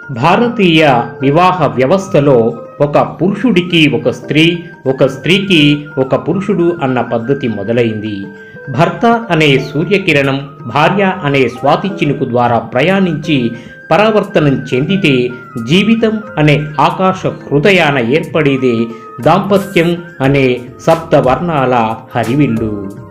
భారతీయ వివాహ వ్యవస్థలో ఒక పురుషుడికి ఒక స్త్రీ, ఒక స్త్రీకి ఒక పురుషుడు అన్న పద్ధతి మొదలైంది. భర్త అనే సూర్యకిరణం భార్య అనే స్వాతి చినుకు ద్వారా ప్రయాణించి పరావర్తనం చెందితే జీవితం అనే ఆకాశ హృదయాన ఏర్పడేదే దాంపత్యం అనే సప్తవర్ణాల హరివిల్లు.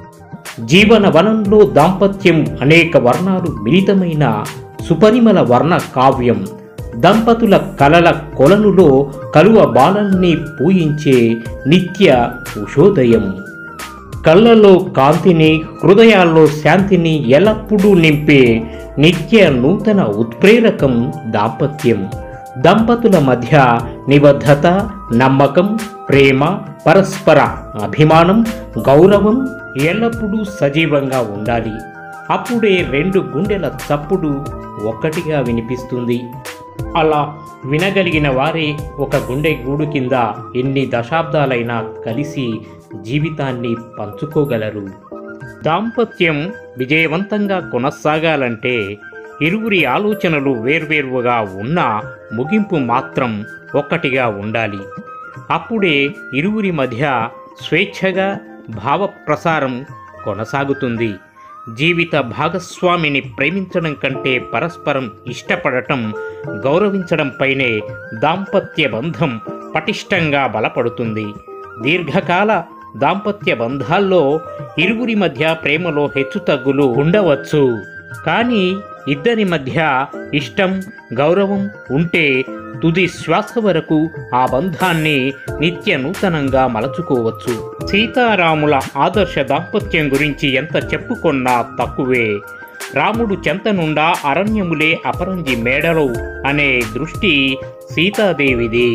జీవన వనంలో దాంపత్యం అనేక వర్ణాలు మిళితమైన సుపరిమళ వర్ణ కావ్యం. దంపతుల కలల కొలనులో కలువ బాలల్ని పూయించే నిత్య ఉషోదయం. కళ్ళలో కాంతిని, హృదయాల్లో శాంతిని ఎల్లప్పుడూ నింపే నిత్య నూతన ఉత్ప్రేరకం దాంపత్యం. దంపతుల మధ్య నిబద్ధత, నమ్మకం, ప్రేమ, పరస్పర అభిమానం, గౌరవం ఎల్లప్పుడూ సజీవంగా ఉండాలి. అప్పుడే రెండు గుండెల చప్పుడు ఒక్కటిగా వినిపిస్తుంది. అలా వినగలిగిన వారే ఒక గుండె గూడు కింద ఎన్ని దశాబ్దాలైనా కలిసి జీవితాన్ని పంచుకోగలరు. దాంపత్యం విజయవంతంగా కొనసాగాలంటే ఇరువురి ఆలోచనలు వేర్వేరుగా ఉన్నా ముగింపు మాత్రం ఒక్కటిగా ఉండాలి. అప్పుడే ఇరువురి మధ్య స్వేచ్ఛగా భావ ప్రసారం కొనసాగుతుంది. జీవిత భాగస్వామిని ప్రేమించడం కంటే పరస్పరం ఇష్టపడటం, గౌరవించడంపైనే దాంపత్య బంధం పటిష్టంగా బలపడుతుంది. దీర్ఘకాల దాంపత్య బంధాల్లో ఇరువురి మధ్య ప్రేమలో హెచ్చుతగ్గులు ఉండవచ్చు. కానీ ఇద్దరి మధ్య ఇష్టం, గౌరవం ఉంటే తుది శ్వాస వరకు ఆ బంధాన్ని నిత్య నూతనంగా మలచుకోవచ్చు. సీతారాముల ఆదర్శ దాంపత్యం గురించి ఎంత చెప్పుకున్నా తక్కువే. రాముడు చెంతనుండా అరణ్యములే అపరంజి మేడలు అనే దృష్టి సీతాదేవిది.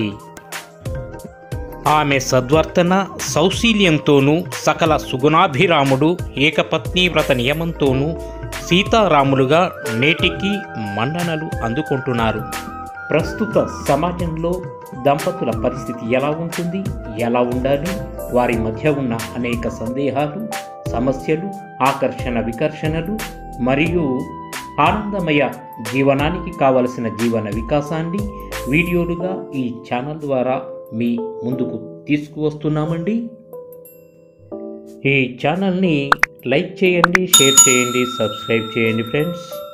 ఆమె సద్వర్తన సౌశీల్యంతోనూ సకల సుగుణాభిరాముడు ఏకపత్ని వ్రత నియమంతోనూ సీతారాములుగా నేటికి మన్ననలు అందుకుంటున్నారు. ప్రస్తుత సమాజంలో దంపతుల పరిస్థితి ఎలా ఉంటుంది, ఎలా ఉండాలి, వారి మధ్య ఉన్న అనేక సందేహాలు, సమస్యలు, ఆకర్షణ వికర్షణలు మరియు ఆనందమయ జీవనానికి కావలసిన జీవన వికాసాన్ని వీడియోలుగా ఈ ఛానల్ ద్వారా మీ ముందుకు తీసుకువస్తున్నామండి. ఈ ఛానల్ని లైక్ చేయండి, షేర్ చేయండి, సబ్స్క్రైబ్ చేయండి ఫ్రెండ్స్.